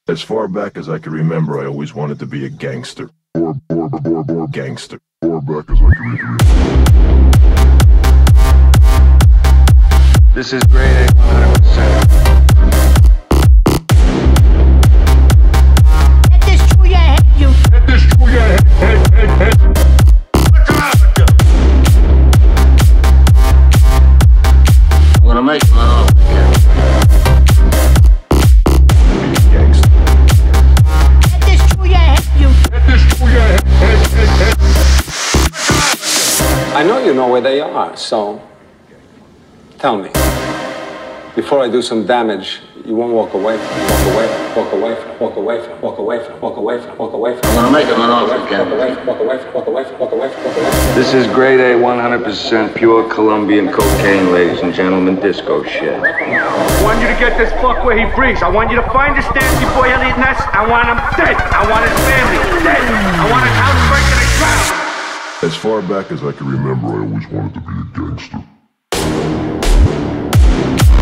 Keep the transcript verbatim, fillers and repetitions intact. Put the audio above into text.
As far back as I can remember, I always wanted to be a gangster. Or, or, or, or, gangster. Far back as I can remember. This is grade A, one hundred percent. Get this through your head, you. Get this through your head, head, head, head. What's the matter with you? I'm gonna make him an offer again. Gangster. Get this through your head, you. Get this through your head, head, head, head. I know you know where they are, so tell me. Before I do some damage, you won't walk away from it. Walk away from it. Walk away from it. Walk away from it. Walk away from it. Walk away from it. Walk away from it. I'm gonna make him an offer again. Walk away from it. Walk away from it. Walk away from it. Walk away from it. Walk away from it. This is grade A, one hundred percent pure Colombian cocaine, ladies and gentlemen, disco shit. I want you to get this fuck where he breathes. I want you to find this nasty boy Elliot Ness. I want him dead. I want his family dead. I want his house breaking and ground. As far back as I can remember, I always wanted to be a gangster.